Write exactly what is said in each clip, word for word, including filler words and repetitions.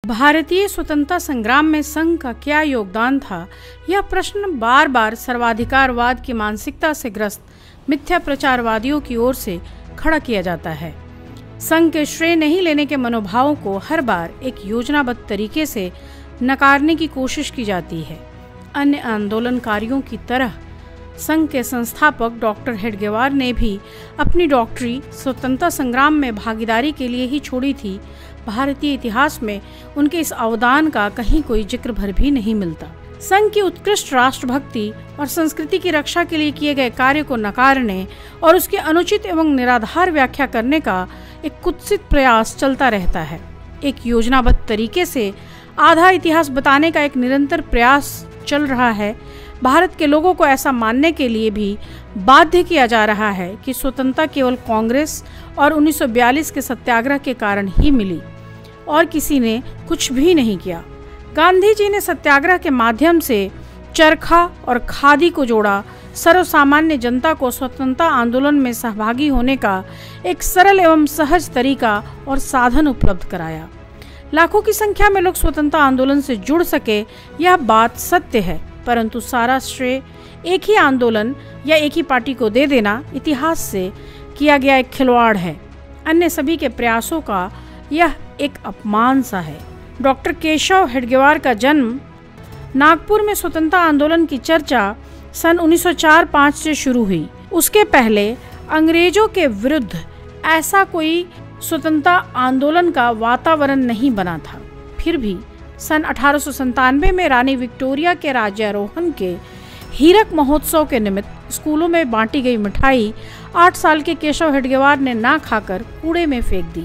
भारतीय स्वतंत्रता संग्राम में संघ का क्या योगदान था, यह प्रश्न बार बार सर्वाधिकारवाद की मानसिकता से ग्रस्त मिथ्या प्रचारवादियों की ओर से खड़ा किया जाता है। संघ के श्रेय नहीं लेने के मनोभावों को हर बार एक योजनाबद्ध तरीके से नकारने की कोशिश की जाती है। अन्य आंदोलनकारियों की तरह संघ के संस्थापक डॉक्टर हेडगेवार ने भी अपनी डॉक्टरी स्वतंत्रता संग्राम में भागीदारी के लिए ही छोड़ी थी। भारतीय इतिहास में उनके इस अवदान का कहीं कोई जिक्र भर भी नहीं मिलता। संघ की उत्कृष्ट राष्ट्रभक्ति और संस्कृति की रक्षा के लिए किए गए कार्य को नकारने और उसकी अनुचित एवं निराधार व्याख्या करने का एक कुत्सित प्रयास चलता रहता है। एक योजनाबद्ध तरीके से आधा इतिहास बताने का एक निरंतर प्रयास चल रहा है। भारत के लोगों को ऐसा मानने के लिए भी बाध्य किया जा रहा है कि स्वतंत्रता केवल कांग्रेस और उन्नीस सौ बयालीस के सत्याग्रह के कारण ही मिली और किसी ने कुछ भी नहीं किया। गांधी जी ने सत्याग्रह के माध्यम से चरखा और खादी को जोड़ा, सर्वसामान्य जनता को स्वतंत्रता आंदोलन में सहभागी होने का एक सरल एवं सहज तरीका और साधन उपलब्ध कराया। लाखों की संख्या में लोग स्वतंत्रता आंदोलन से जुड़ सके, यह बात सत्य है, परंतु सारा श्रेय एक ही आंदोलन या एक ही पार्टी को दे देना इतिहास से किया गया एक खिलवाड़ है। अन्य सभी के प्रयासों का यह एक अपमान सा है। डॉक्टर केशव हेडगेवार का जन्म नागपुर में स्वतंत्रता आंदोलन की चर्चा सन उन्नीस सौ चार पाँच से शुरू हुई। उसके पहले अंग्रेजों के विरुद्ध ऐसा कोई स्वतंत्रता आंदोलन का वातावरण नहीं बना था। फिर भी सन अठारह सौ संतानवे में रानी विक्टोरिया के राज्यारोहण के हीरक महोत्सव के निमित्त स्कूलों में बांटी गई मिठाई आठ साल के केशव हेडगेवार ने ना खाकर कूड़े में फेंक दी।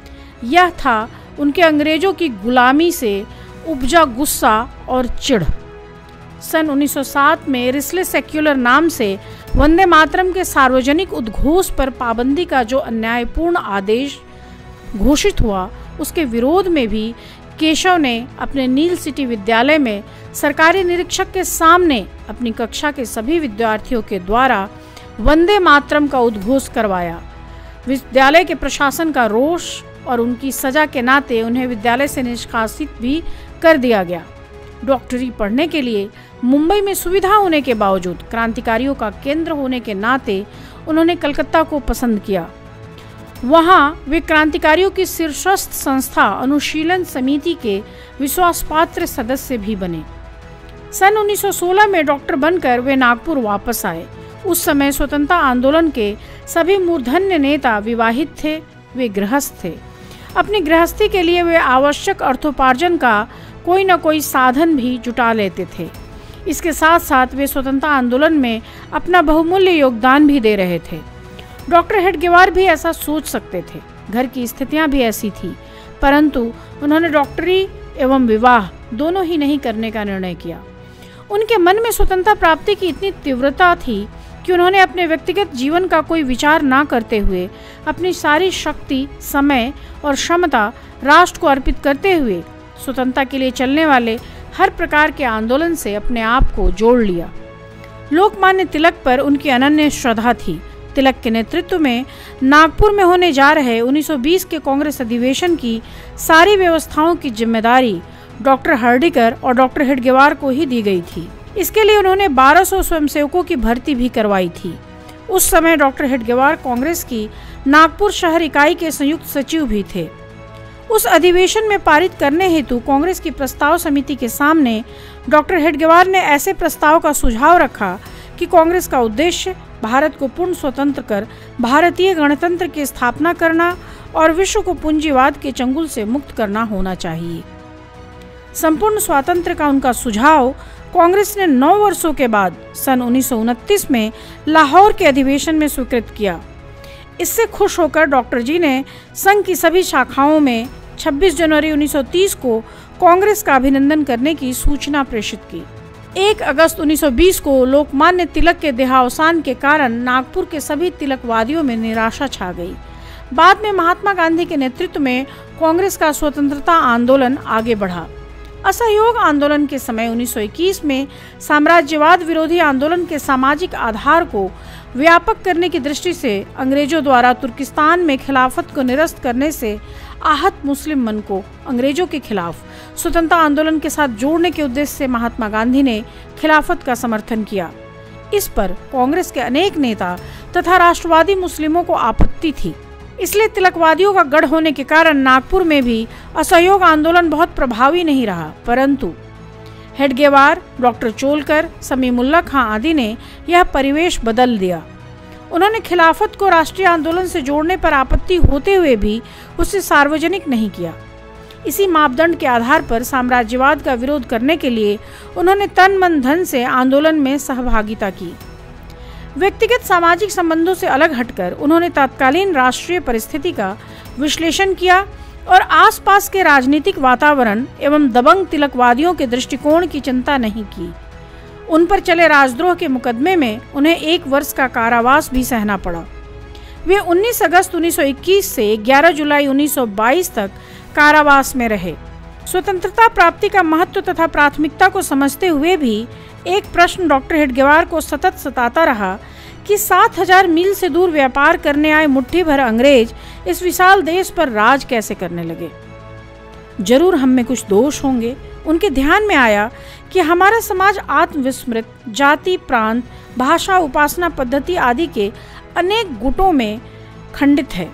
यह था उनके अंग्रेजों की गुलामी से उपजा गुस्सा और चिढ़। सन उन्नीस सौ सात में रिसले सेक्युलर नाम से वंदे मातरम के सार्वजनिक उद्घोष पर पाबंदी का जो अन्यायपूर्ण आदेश घोषित हुआ, उसके विरोध में भी केशव ने अपने नील सिटी विद्यालय में सरकारी निरीक्षक के सामने अपनी कक्षा के सभी विद्यार्थियों के द्वारा वंदे मातरम का उद्घोष करवाया। विद्यालय के प्रशासन का रोष और उनकी सजा के नाते उन्हें विद्यालय से निष्कासित भी कर दिया गया। डॉक्टरी पढ़ने के लिए मुंबई में सुविधा होने के बावजूद क्रांतिकारियों का केंद्र होने के नाते उन्होंने कलकत्ता को पसंद किया। वहां वे क्रांतिकारियों की शीर्षस्थ संस्था अनुशीलन समिति के विश्वासपात्र सदस्य भी बने। सन उन्नीस सौ सोलह में डॉक्टर बनकर वे नागपुर वापस आए। उस समय स्वतंत्रता आंदोलन के सभी मूर्धन्य नेता विवाहित थे, वे गृहस्थ थे। अपनी गृहस्थी के लिए वे आवश्यक अर्थोपार्जन का कोई न कोई साधन भी जुटा लेते थे। इसके साथ साथ वे स्वतंत्रता आंदोलन में अपना बहुमूल्य योगदान भी दे रहे थे। डॉक्टर हेडगेवार भी ऐसा सोच सकते थे, घर की स्थितियां भी ऐसी थी, परंतु उन्होंने डॉक्टरी एवं विवाह दोनों ही नहीं करने का निर्णय किया। उनके मन में स्वतंत्रता प्राप्ति की इतनी तीव्रता थी कि उन्होंने अपने व्यक्तिगत जीवन का कोई विचार ना करते हुए अपनी सारी शक्ति, समय और क्षमता राष्ट्र को अर्पित करते हुए स्वतंत्रता के लिए चलने वाले हर प्रकार के आंदोलन से अपने आप को जोड़ लिया। लोकमान्य तिलक पर उनकी अनन्य श्रद्धा थी। तिलक के नेतृत्व में नागपुर में होने जा रहे उन्नीस सौ बीस के कांग्रेस अधिवेशन की सारी व्यवस्थाओं की जिम्मेदारी डॉक्टर हर्डीकर और डॉक्टर हेडगेवार को ही दी गई थी। इसके लिए उन्होंने बारह सौ स्वयंसेवकों की भर्ती भी करवाई थी। उस समय डॉक्टर हेडगेवार कांग्रेस की नागपुर शहर इकाई के संयुक्त सचिव भी थे। उस अधिवेशन में पारित करने हेतु कांग्रेस की प्रस्ताव समिति के सामने डॉक्टर हेडगेवार ने ऐसे प्रस्ताव का सुझाव रखा कि कांग्रेस का उद्देश्य भारत को पूर्ण स्वतंत्र कर भारतीय गणतंत्र की स्थापना करना और विश्व को पूंजीवाद के चंगुल से मुक्त करना होना चाहिए। संपूर्ण स्वातंत्र्य का उनका सुझाव कांग्रेस ने नौ वर्षों के बाद सन उन्नीस सौ उनतीस में लाहौर के अधिवेशन में स्वीकृत किया। इससे खुश होकर डॉक्टर जी ने संघ की सभी शाखाओं में छब्बीस जनवरी उन्नीस सौ तीस को कांग्रेस का अभिनंदन करने की सूचना प्रेषित की। एक अगस्त उन्नीस सौ बीस को लोकमान्य तिलक के देहावसान के कारण नागपुर के सभी तिलकवादियों में निराशा छा गई। बाद में महात्मा गांधी के नेतृत्व में कांग्रेस का स्वतंत्रता आंदोलन आगे बढ़ा। असहयोग आंदोलन के समय उन्नीस सौ इक्कीस में साम्राज्यवाद विरोधी आंदोलन के सामाजिक आधार को व्यापक करने की दृष्टि से अंग्रेजों द्वारा तुर्किस्तान में खिलाफत को निरस्त करने से आहत मुस्लिम मन को अंग्रेजों के खिलाफ स्वतंत्रता आंदोलन के साथ जोड़ने के उद्देश्य से महात्मा गांधी ने खिलाफत का समर्थन किया। इस पर कांग्रेस के अनेक नेता तथा राष्ट्रवादी मुस्लिमों को आपत्ति थी। इसलिए तिलकवादियों का गढ़ होने के कारण नागपुर में भी असहयोग आंदोलन बहुत प्रभावी नहीं रहा, परंतु हेडगेवार, डॉक्टर चोलकर, समीमुल्ला खां आदि ने यह परिवेश बदल दिया। उन्होंने खिलाफत को राष्ट्रीय आंदोलन से जोड़ने पर आपत्ति होते हुए भी उसे सार्वजनिक नहीं किया। इसी मापदंड के आधार पर साम्राज्यवाद का विरोध करने के लिए उन्होंने तन मन धन से आंदोलन में सहभागिता की। व्यक्तिगत सामाजिक संबंधों से अलग हटकर उन्होंने तत्कालीन राष्ट्रीय परिस्थिति का विश्लेषण किया और आसपास के राजनीतिक वातावरण एवं दबंग तिलकवादियों के दृष्टिकोण की चिंता नहीं की। उन पर चले राजद्रोह के मुकदमे में उन्हें एक वर्ष का कारावास भी सहना पड़ा। वे उन्नीस अगस्त उन्नीस सौ इक्कीस से ग्यारह जुलाई उन्नीस सौ बाईस तक कारावास में रहे। स्वतंत्रता प्राप्ति का महत्व तथा प्राथमिकता को समझते हुए भी एक प्रश्न डॉक्टर हेडगेवार को सतत सताता रहा कि सात हजार मील से दूर व्यापार करने आए मुट्ठी भर अंग्रेज इस विशाल देश पर राज कैसे करने लगे। जरूर हम में कुछ दोष होंगे। उनके ध्यान में आया कि हमारा समाज आत्मविस्मृत, जाति, प्रांत, भाषा, उपासना पद्धति आदि के अनेक गुटों में खंडित है,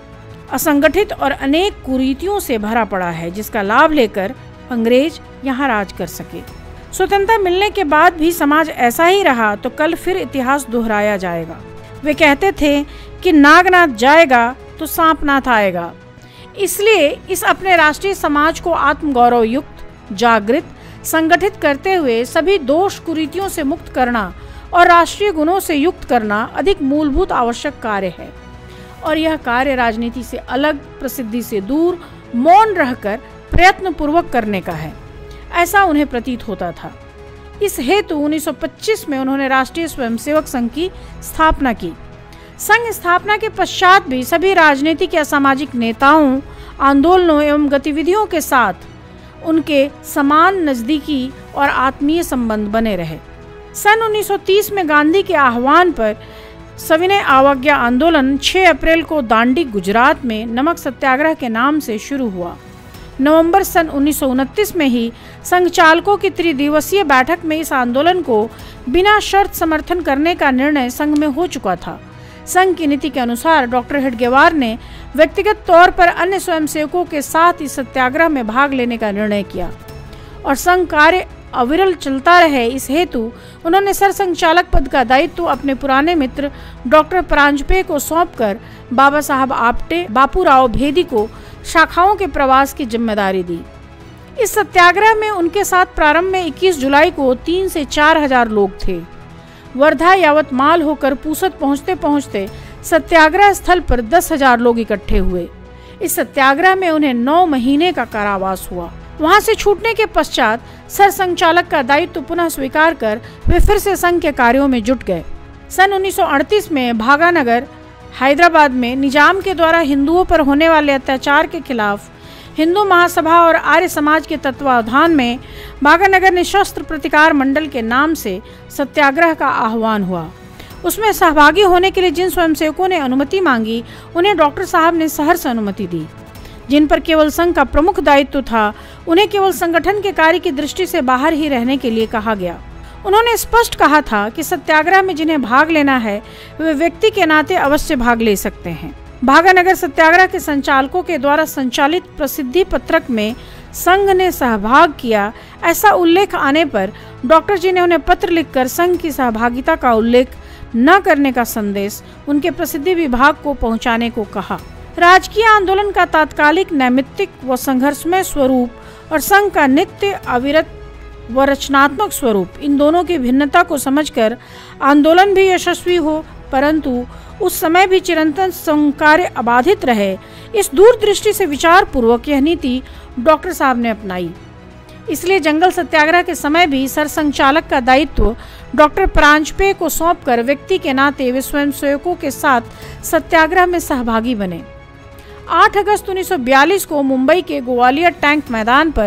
असंगठित और अनेक कुरीतियों से भरा पड़ा है, जिसका लाभ लेकर अंग्रेज यहाँ राज कर सके। स्वतंत्रता मिलने के बाद भी समाज ऐसा ही रहा तो कल फिर इतिहास दोहराया जाएगा। वे कहते थे कि नागनाथ जाएगा तो सांपनाथ आएगा। इसलिए इस अपने राष्ट्रीय समाज को आत्मगौरव युक्त, जागृत, संगठित करते हुए सभी दोष कुरीतियों से मुक्त करना और राष्ट्रीय गुणों से युक्त करना अधिक मूलभूत आवश्यक कार्य है। और यह कार्य राजनीति से अलग, प्रसिद्धि से दूर, मौन रहकर प्रयत्न पूर्वक करने का है, ऐसा उन्हें प्रतीत होता था। इस हेतु उन्नीस सौ पच्चीस में उन्होंने राष्ट्रीय स्वयंसेवक संघ की स्थापना की। संघ स्थापना के पश्चात भी सभी राजनीतिक या सामाजिक नेताओं, आंदोलनों एवं गतिविधियों के साथ उनके समान नजदीकी और आत्मीय संबंध बने रहे। सन उन्नीस सौ तीस में गांधी के आह्वान पर सविनय अवज्ञा आंदोलन छह अप्रैल को दांडी, गुजरात में नमक सत्याग्रह के नाम से शुरू हुआ। नवंबर सन उन्नीस सौ उनतीस में ही संघ चालकों की त्रिदिवसीय बैठक में इस आंदोलन को बिना शर्त समर्थन करने का निर्णय संघ में हो चुका था। संघ की नीति के अनुसार डॉक्टर हेडगेवार ने व्यक्तिगत तौर पर अन्य स्वयंसेवकों के साथ इस सत्याग्रह में भाग लेने का निर्णय किया और संघ कार्य अविरल चलता रहे। इस हेतु उन्होंने सरसंघचालक पद का दायित्व अपने पुराने मित्र डॉक्टर परांजपे को सौंपकर बाबा साहब आप्टे, बापूराव भेदी को शाखाओं के प्रवास की जिम्मेदारी दी। इस सत्याग्रह में उनके साथ प्रारंभ में इक्कीस जुलाई को तीन से चार हजार लोग थे। वर्धा यावतमाल होकर पूसत पहुंचते पहुंचते सत्याग्रह स्थल पर दस हजार लोग इकट्ठे हुए। इस सत्याग्रह में उन्हें नौ महीने का कारावास हुआ। वहां से छूटने के पश्चात सरसंघचालक का दायित्व पुनः स्वीकार कर वे फिर से संघ के कार्यों में जुट गए। सन उन्नीस सौ अड़तीस में भागानगर, हैदराबाद में निजाम के द्वारा हिंदुओं पर होने वाले अत्याचार के खिलाफ हिंदू महासभा और आर्य समाज के तत्वावधान में भागानगर निशस्त्र प्रतिकार मंडल के नाम से सत्याग्रह का आह्वान हुआ। उसमें सहभागी होने के लिए जिन स्वयंसेवकों ने अनुमति मांगी उन्हें डॉक्टर साहब ने सहर्ष अनुमति दी। जिन पर केवल संघ का प्रमुख दायित्व था उन्हें केवल संगठन के कार्य की दृष्टि से बाहर ही रहने के लिए कहा गया। उन्होंने स्पष्ट कहा था कि सत्याग्रह में जिन्हें भाग लेना है वे व्यक्ति के नाते अवश्य भाग ले सकते हैं। भागानगर सत्याग्रह के संचालकों के द्वारा संचालित प्रसिद्धि पत्रक में संघ ने सहभाग किया ऐसा उल्लेख आने पर डॉक्टर जी ने उन्हें पत्र लिखकर संघ की सहभागिता का उल्लेख न करने का संदेश उनके प्रसिद्धि विभाग को पहुंचाने को कहा। राजकीय आंदोलन का तात्कालिक, नैमित्तिक व संघर्षमय स्वरूप और संघ का नित्य, अविरत व रचनात्मक स्वरूप, इन दोनों की भिन्नता को समझकर आंदोलन भी यशस्वी हो परंतु उस समय भी चिरंतन संघ कार्य अबाधित रहे, इस दूरदृष्टि से विचार पूर्वक यह नीति डॉक्टर साहब ने अपनाई। इसलिए जंगल सत्याग्रह के समय भी सरसंघचालक का दायित्व डॉक्टर परांजपे को सौंपकर व्यक्ति के नाते वे स्वयंसेवकों के साथ सत्याग्रह में सहभागी बने। आठ अगस्त उन्नीस सौ बयालीस को मुंबई के ग्वालियर टैंक मैदान पर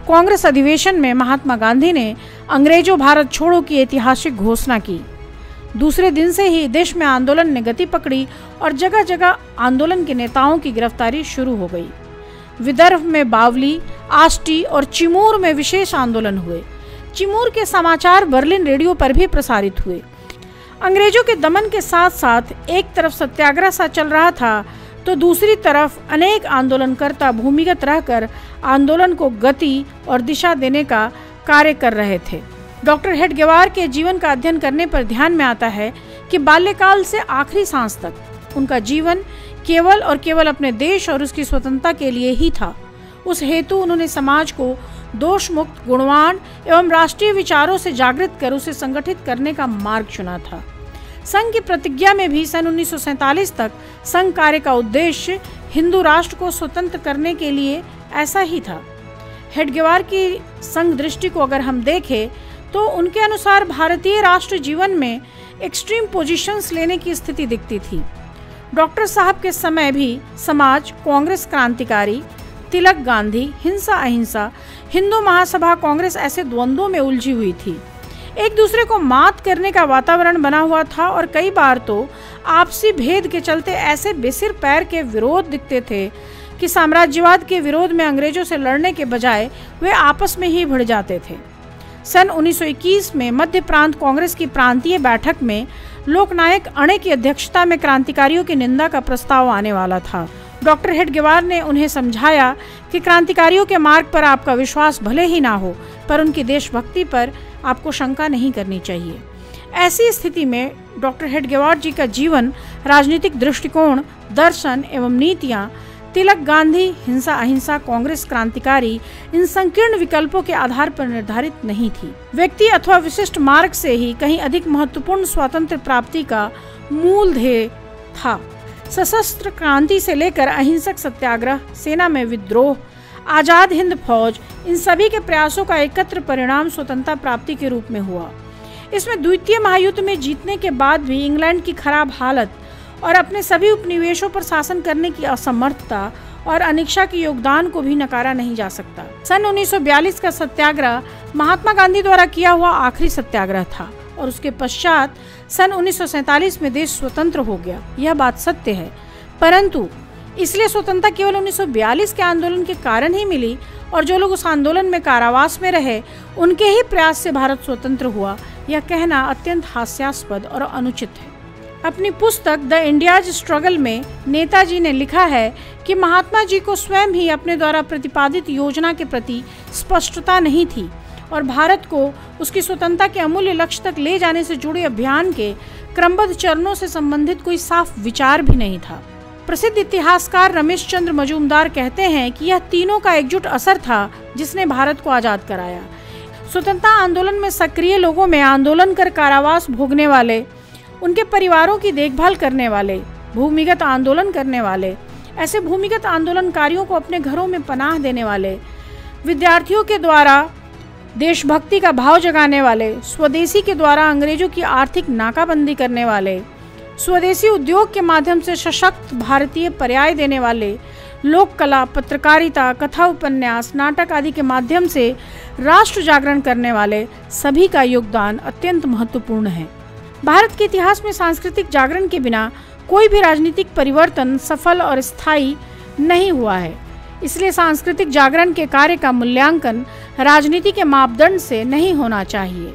कांग्रेस अधिवेशन में महात्मा गांधी ने अंग्रेजों भारत छोड़ो की ऐतिहासिक घोषणा की। दूसरे दिन से ही देश में आंदोलन ने गति पकड़ी और जगह जगह आंदोलन के नेताओं की गिरफ्तारी शुरू हो गई। विदर्भ में बावली, आष्टी और चिमूर में विशेष आंदोलन हुए। चिमूर के समाचार बर्लिन रेडियो पर भी प्रसारित हुए। अंग्रेजों के दमन के साथ साथ एक तरफ सत्याग्रह सा चल रहा था तो दूसरी तरफ अनेक आंदोलनकर्ता भूमिगत रहकर आंदोलन को गति और दिशा देने का कार्य कर रहे थे। डॉक्टर हेडगेवार के जीवन का अध्ययन करने पर ध्यान में आता है कि बाल्यकाल से आखिरी सांस तक उनका जीवन केवल और केवल अपने देश और उसकी स्वतंत्रता के लिए ही था। उस हेतु उन्होंने समाज को दोष मुक्त, गुणवान एवं राष्ट्रीय विचारों से जागृत कर उसे संगठित करने का मार्ग चुना था। संघ की प्रतिज्ञा में भी सन उन्नीस सौ सैंतालीस तक संघ कार्य का उद्देश्य हिंदू राष्ट्र को स्वतंत्र करने के लिए ऐसा ही था। हेडगेवार की संघ दृष्टि को अगर हम देखें तो उनके अनुसार भारतीय राष्ट्र जीवन में एक्सट्रीम पोजीशंस लेने की स्थिति दिखती थी। डॉक्टर साहब के समय भी समाज कांग्रेस क्रांतिकारी, तिलक गांधी, हिंसा अहिंसा, हिंदू महासभा कांग्रेस ऐसे द्वंद्वों में उलझी हुई थी। एक दूसरे को मात करने का वातावरण बना हुआ था और कई बार तो आपसी भेद के चलते ऐसे बेसिर पैर के विरोध दिखते थे कि साम्राज्यवाद के विरोध में अंग्रेजों से लड़ने के बजाय वे आपस में ही भिड़ जाते थे। सन उन्नीस सौ इक्कीस में मध्य प्रांत कांग्रेस की प्रांतीय बैठक में लोकनायक अणे की अध्यक्षता में क्रांतिकारियों की निंदा का प्रस्ताव आने वाला था। डॉक्टर हेडगेवार ने उन्हें समझाया कि क्रांतिकारियों के मार्ग पर आपका विश्वास भले ही ना हो, पर उनकी देशभक्ति पर आपको शंका नहीं करनी चाहिए। ऐसी स्थिति में डॉक्टर हेडगेवार जी का जीवन, राजनीतिक दृष्टिकोण, दर्शन एवं नीतियां तिलक गांधी, हिंसा अहिंसा, कांग्रेस क्रांतिकारी इन संकीर्ण विकल्पों के आधार पर निर्धारित नहीं थी। व्यक्ति अथवा विशिष्ट मार्ग से ही कहीं अधिक महत्वपूर्ण स्वातंत्र प्राप्ति का मूल ध्येय था। सशस्त्र क्रांति से लेकर अहिंसक सत्याग्रह, सेना में विद्रोह, आजाद हिंद फौज, इन सभी के प्रयासों का एकत्र परिणाम स्वतंत्रता प्राप्ति के रूप में हुआ। इसमें द्वितीय महायुद्ध में जीतने के बाद भी इंग्लैंड की खराब हालत और अपने सभी उपनिवेशों पर शासन करने की असमर्थता और अनिच्छा के योगदान को भी नकारा नहीं जा सकता। सन उन्नीस सौ बयालीस का सत्याग्रह महात्मा गांधी द्वारा किया हुआ आखिरी सत्याग्रह था और उसके पश्चात सन उन्नीस सौ सैंतालीस में देश स्वतंत्र हो गया। यह बात सत्य है, परंतु इसलिए स्वतंत्रता केवल उन्नीस सौ बयालीस के आंदोलन के कारण ही मिली और जो लोग उस आंदोलन में कारावास में रहे उनके ही प्रयास से भारत स्वतंत्र हुआ, यह कहना अत्यंत हास्यास्पद और अनुचित है। अपनी पुस्तक द इंडियाज स्ट्रगल में नेताजी ने लिखा है कि महात्मा जी को स्वयं ही अपने द्वारा प्रतिपादित योजना के प्रति स्पष्टता नहीं थी और भारत को उसकी स्वतंत्रता के अमूल्य लक्ष्य तक ले जाने से जुड़े अभियान के क्रमबद्ध चरणों से संबंधित कोई साफ विचार भी नहीं था। प्रसिद्ध इतिहासकार रमेश चंद्र मजूमदार कहते हैं कि यह तीनों का एकजुट असर था जिसने भारत को आजाद कराया। स्वतंत्रता आंदोलन में सक्रिय लोगों में आंदोलन कर कारावास भोगने वाले, उनके परिवारों की देखभाल करने वाले, भूमिगत आंदोलन करने वाले, ऐसे भूमिगत आंदोलनकारियों को अपने घरों में पनाह देने वाले, विद्यार्थियों के द्वारा देशभक्ति का भाव जगाने वाले, स्वदेशी के द्वारा अंग्रेजों की आर्थिक नाकाबंदी करने वाले, स्वदेशी उद्योग के माध्यम से सशक्त भारतीय पर्याय देने वाले, लोक कला, पत्रकारिता, कथा, उपन्यास, नाटक आदि के माध्यम से राष्ट्र जागरण करने वाले सभी का योगदान अत्यंत महत्वपूर्ण है। भारत के इतिहास में सांस्कृतिक जागरण के बिना कोई भी राजनीतिक परिवर्तन सफल और स्थायी नहीं हुआ है। इसलिए सांस्कृतिक जागरण के कार्य का मूल्यांकन राजनीति के मापदंड से नहीं होना चाहिए।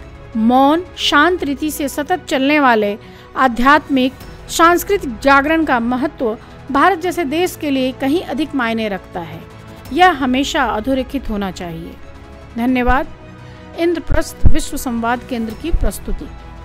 मौन, शांत रीति से सतत चलने वाले आध्यात्मिक सांस्कृतिक जागरण का महत्व भारत जैसे देश के लिए कहीं अधिक मायने रखता है। यह हमेशा अधोरेखित होना चाहिए। धन्यवाद। इंद्रप्रस्थ विश्व संवाद केंद्र की प्रस्तुति।